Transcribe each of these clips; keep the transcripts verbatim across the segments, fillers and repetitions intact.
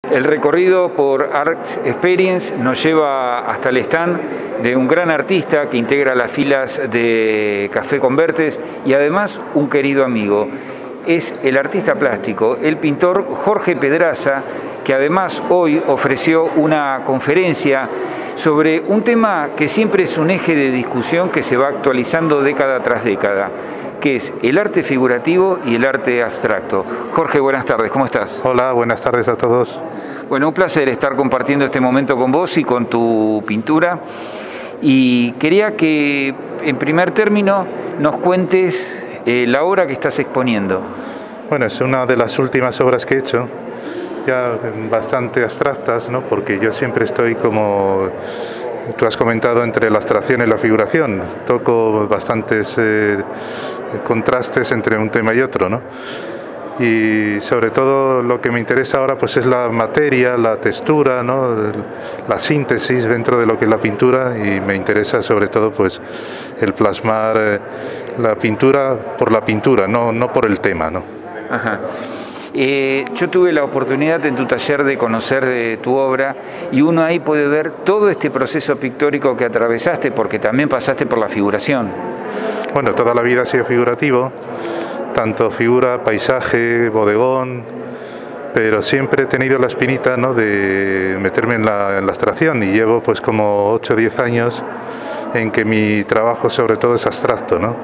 El recorrido por Art Experience nos lleva hasta el stand de un gran artista que integra las filas de Café Convertes y además un querido amigo. Es el artista plástico, el pintor Jorge Pedraza, que además hoy ofreció una conferencia sobre un tema que siempre es un eje de discusión que se va actualizando década tras década, que es el arte figurativo y el arte abstracto. Jorge, buenas tardes, ¿cómo estás? Hola, buenas tardes a todos. Bueno, un placer estar compartiendo este momento con vos y con tu pintura. Y quería que, en primer término, nos cuentes eh, la obra que estás exponiendo. Bueno, es una de las últimas obras que he hecho, ya bastante abstractas, ¿no? Porque yo siempre estoy, como tú has comentado, entre la abstracción y la figuración. Toco bastantes eh, contrastes entre un tema y otro, ¿no? Y sobre todo lo que me interesa ahora pues es la materia, la textura, ¿no? La síntesis dentro de lo que es la pintura, y me interesa sobre todo pues el plasmar eh, la pintura por la pintura, no, no por el tema, ¿no? Ajá. Eh, yo tuve la oportunidad en tu taller de conocer de tu obra y uno ahí puede ver todo este proceso pictórico que atravesaste, porque también pasaste por la figuración. Bueno, toda la vida ha sido figurativo, tanto figura, paisaje, bodegón, pero siempre he tenido la espinita, ¿no?, de meterme en la, en la abstracción, y llevo pues como ocho o diez años en que mi trabajo sobre todo es abstracto, ¿no?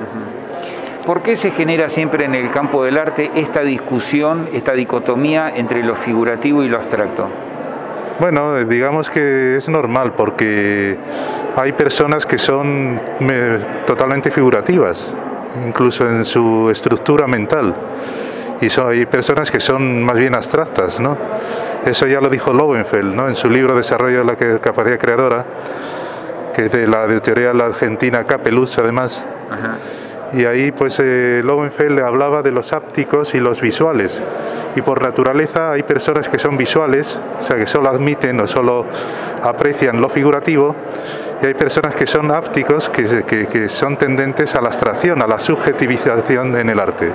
¿Por qué se genera siempre en el campo del arte esta discusión, esta dicotomía entre lo figurativo y lo abstracto? Bueno, digamos que es normal, porque hay personas que son me, totalmente figurativas, incluso en su estructura mental, y son, hay personas que son más bien abstractas, ¿no? Eso ya lo dijo Lowenfeld, ¿no?, en su libro Desarrollo de la capacidad creadora, que es de la editorial argentina Capeluz, además. Ajá. Y ahí pues eh, Lowenfeld hablaba de los ápticos y los visuales, y por naturaleza hay personas que son visuales, o sea, que solo admiten o solo aprecian lo figurativo, y hay personas que son ápticos, que, que, que son tendentes a la abstracción, a la subjetivización en el arte.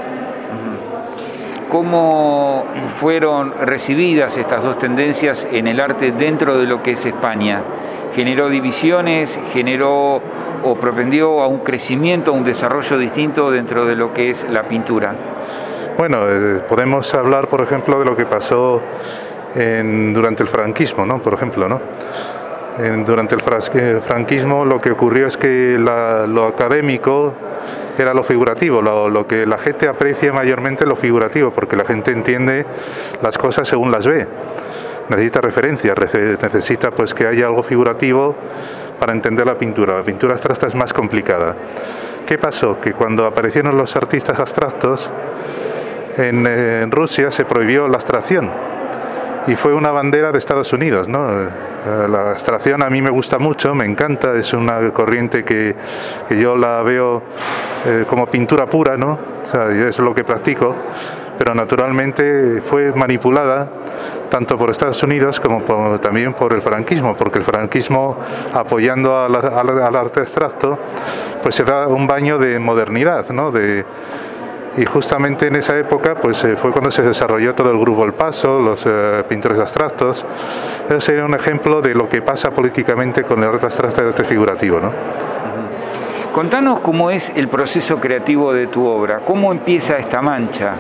¿Cómo fueron recibidas estas dos tendencias en el arte dentro de lo que es España? ¿Generó divisiones, generó o propendió a un crecimiento, a un desarrollo distinto dentro de lo que es la pintura? Bueno, eh, podemos hablar, por ejemplo, de lo que pasó en, durante el franquismo, ¿no? Por ejemplo, ¿no? En, durante el franquismo lo que ocurrió es que la, lo académico era lo figurativo, lo, lo que la gente aprecia mayormente lo figurativo, porque la gente entiende las cosas según las ve. Necesita referencias, necesita pues que haya algo figurativo para entender la pintura. La pintura abstracta es más complicada. ¿Qué pasó? Que cuando aparecieron los artistas abstractos, en, en Rusia se prohibió la abstracción, y fue una bandera de Estados Unidos, ¿no? La abstracción a mí me gusta mucho, me encanta, es una corriente que, que yo la veo eh, como pintura pura, ¿no? O sea, es lo que practico, pero naturalmente fue manipulada tanto por Estados Unidos como por, también por el franquismo, porque el franquismo, apoyando al, al, al arte abstracto, pues se da un baño de modernidad, ¿no? De, y justamente en esa época pues eh, fue cuando se desarrolló todo el grupo El Paso, los eh, pintores abstractos. Eso sería un ejemplo de lo que pasa políticamente con el arte abstracto y el arte figurativo, ¿no? Contanos cómo es el proceso creativo de tu obra, cómo empieza esta mancha.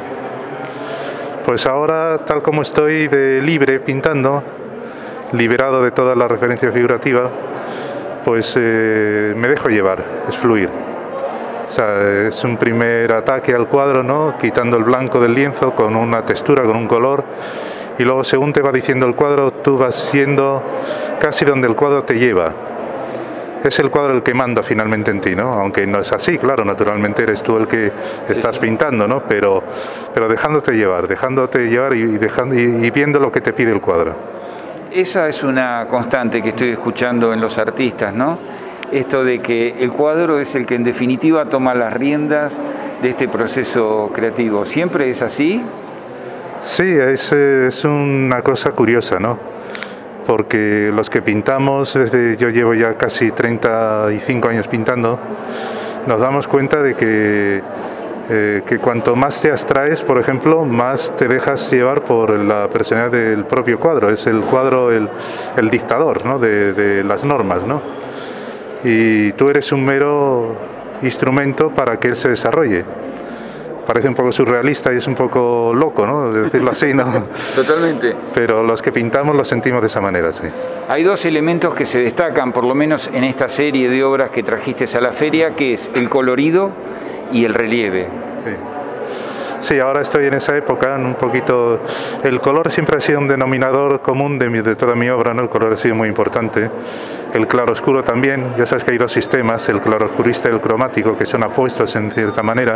Pues ahora, tal como estoy de libre pintando, liberado de toda la referencia figurativa, pues eh, me dejo llevar, es fluir. O sea, es un primer ataque al cuadro, ¿no?, quitando el blanco del lienzo con una textura, con un color, y luego según te va diciendo el cuadro, tú vas yendo casi donde el cuadro te lleva. Es el cuadro el que manda finalmente en ti, ¿no? Aunque no es así, claro, naturalmente eres tú el que estás pintando, ¿no? Pero, pero dejándote llevar, dejándote llevar y, dejando, y, y viendo lo que te pide el cuadro. Esa es una constante que estoy escuchando en los artistas, ¿no? Esto de que el cuadro es el que en definitiva toma las riendas de este proceso creativo. ¿Siempre es así? Sí, es, es una cosa curiosa, ¿no? Porque los que pintamos, desde yo llevo ya casi treinta y cinco años pintando, nos damos cuenta de que eh, que cuanto más te abstraes, por ejemplo, más te dejas llevar por la personalidad del propio cuadro. Es el cuadro el, el dictador, ¿no?, de, de las normas, ¿no? Y tú eres un mero instrumento para que él se desarrolle. Parece un poco surrealista y es un poco loco, ¿no?, decirlo así, ¿no? Totalmente. Pero los que pintamos lo sentimos de esa manera, sí. Hay dos elementos que se destacan, por lo menos en esta serie de obras que trajiste a la feria, que es el colorido y el relieve. Sí. Sí, ahora estoy en esa época, un poquito... El color siempre ha sido un denominador común de, mi, de toda mi obra, ¿no? El color ha sido muy importante. El claroscuro también. Ya sabes que hay dos sistemas, el claroscurista y el cromático, que son apuestos en cierta manera.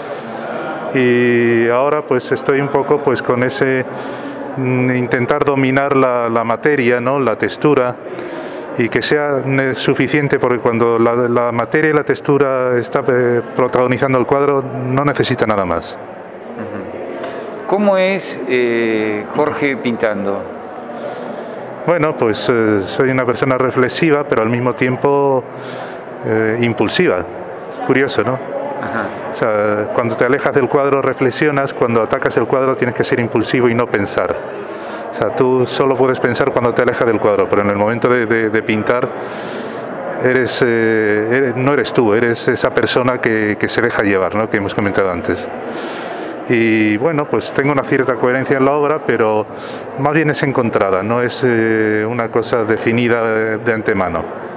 Y ahora pues estoy un poco pues con ese intentar dominar la, la materia, ¿no?, la textura, y que sea suficiente, porque cuando la, la materia y la textura está eh, protagonizando el cuadro no necesita nada más. ¿Cómo es eh, Jorge pintando? Bueno, pues eh, soy una persona reflexiva, pero al mismo tiempo eh, impulsiva. Es curioso, ¿no? Ajá. O sea, cuando te alejas del cuadro reflexionas, cuando atacas el cuadro tienes que ser impulsivo y no pensar. O sea, tú solo puedes pensar cuando te alejas del cuadro, pero en el momento de, de, de pintar eres, eh, eres, no eres tú, eres esa persona que, que se deja llevar, ¿no?, que hemos comentado antes. Y bueno, pues tengo una cierta coherencia en la obra, pero más bien es encontrada, no es eh, una cosa definida de, de antemano.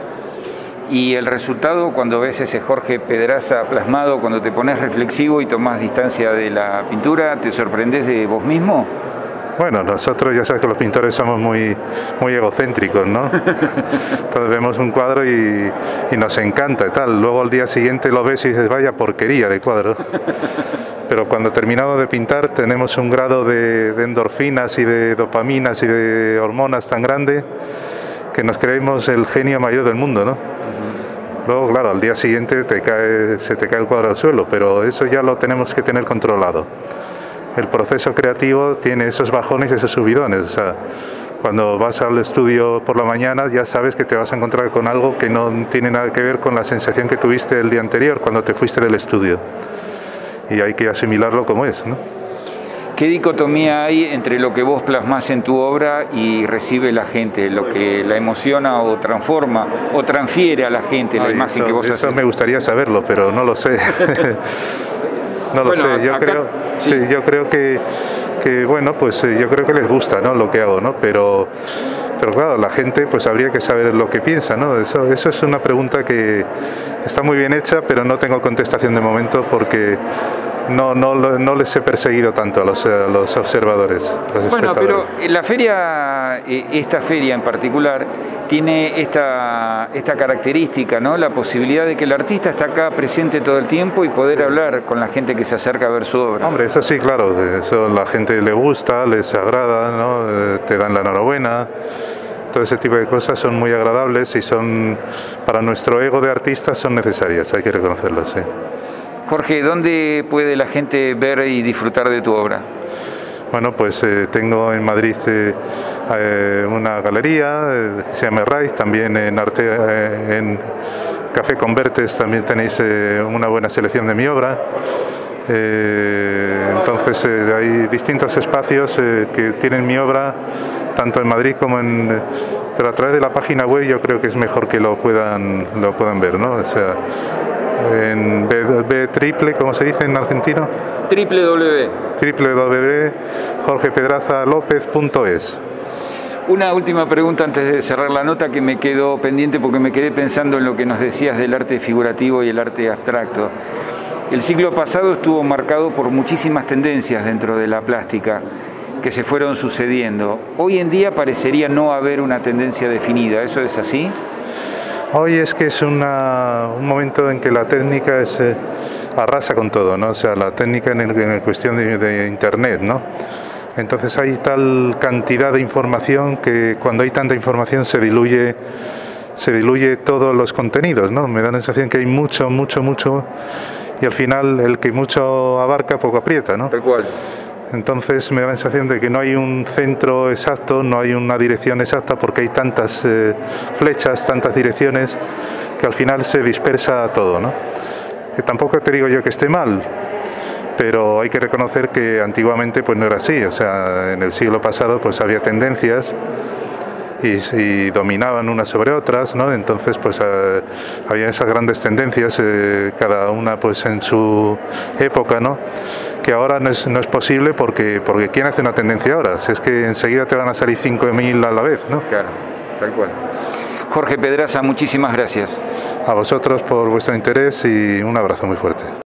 Y el resultado, cuando ves ese Jorge Pedraza plasmado, cuando te pones reflexivo y tomas distancia de la pintura, ¿te sorprendes de vos mismo? Bueno, nosotros ya sabes que los pintores somos muy, muy egocéntricos, ¿no? Entonces vemos un cuadro y, y nos encanta y tal. Luego al día siguiente lo ves y dices, vaya porquería de cuadro. Pero cuando terminamos de pintar tenemos un grado de, de endorfinas y de dopaminas y de hormonas tan grande que nos creemos el genio mayor del mundo, ¿no? Luego, claro, al día siguiente te cae, se te cae el cuadro al suelo, pero eso ya lo tenemos que tener controlado. El proceso creativo tiene esos bajones y esos subidones. O sea, cuando vas al estudio por la mañana ya sabes que te vas a encontrar con algo que no tiene nada que ver con la sensación que tuviste el día anterior cuando te fuiste del estudio. Y hay que asimilarlo como es, ¿no? ¿Qué dicotomía hay entre lo que vos plasmás en tu obra y recibe la gente, lo que la emociona o transforma o transfiere a la gente la Ay, imagen eso, que vos eso haces? Eso me gustaría saberlo, pero no lo sé. No lo bueno, sé. Yo acá, creo, sí. sí, yo creo que, que bueno, pues yo creo que les gusta, ¿no?, lo que hago, ¿no? Pero, pero claro, la gente, pues habría que saber lo que piensa, ¿no? Eso, eso es una pregunta que está muy bien hecha, pero no tengo contestación de momento porque no, no, no les he perseguido tanto a los, a los observadores, los Bueno, espectadores. pero la feria, esta feria en particular, tiene esta, esta característica, ¿no? La posibilidad de que el artista está acá presente todo el tiempo y poder hablar con la gente que se acerca a ver su obra. Hombre, eso sí, claro, eso la gente le gusta, les agrada, ¿no? Te dan la enhorabuena. Todo ese tipo de cosas son muy agradables y son, para nuestro ego de artistas, son necesarias, hay que reconocerlo, sí. Jorge, ¿dónde puede la gente ver y disfrutar de tu obra? Bueno, pues eh, tengo en Madrid eh, eh, una galería eh, que se llama Raiz, también en, Arte, eh, en Café Convertes también tenéis eh, una buena selección de mi obra. Eh, entonces eh, hay distintos espacios eh, que tienen mi obra, tanto en Madrid como en... Pero a través de la página web yo creo que es mejor que lo puedan, lo puedan ver, ¿no? O sea, en B, B triple, ¿cómo se dice en argentino? Triple W. w w w punto jorge pedraza lópez punto es. Una última pregunta antes de cerrar la nota que me quedó pendiente porque me quedé pensando en lo que nos decías del arte figurativo y el arte abstracto. El siglo pasado estuvo marcado por muchísimas tendencias dentro de la plástica que se fueron sucediendo. Hoy en día parecería no haber una tendencia definida, ¿eso es así? Hoy es que es una, un momento en que la técnica es, eh, arrasa con todo, ¿no? O sea, la técnica en, el, en cuestión de, de Internet, ¿no? Entonces hay tal cantidad de información que cuando hay tanta información se diluye, se diluye todos los contenidos, ¿no? Me da la sensación que hay mucho, mucho, mucho y al final el que mucho abarca poco aprieta, ¿no? Tal cual. Entonces me da la sensación de que no hay un centro exacto, no hay una dirección exacta porque hay tantas eh, flechas, tantas direcciones que al final se dispersa todo, ¿no? que tampoco te digo yo que esté mal, pero hay que reconocer que antiguamente pues no era así. O sea, en el siglo pasado pues había tendencias y, y dominaban unas sobre otras, ¿no? Entonces pues eh, había esas grandes tendencias, eh, cada una pues en su época, ¿no? Que ahora no es, no es posible porque, porque ¿quién hace una tendencia ahora? Si es que enseguida te van a salir cinco mil a la vez, ¿no? Claro, tal cual. Jorge Pedraza, muchísimas gracias. A vosotros por vuestro interés y un abrazo muy fuerte.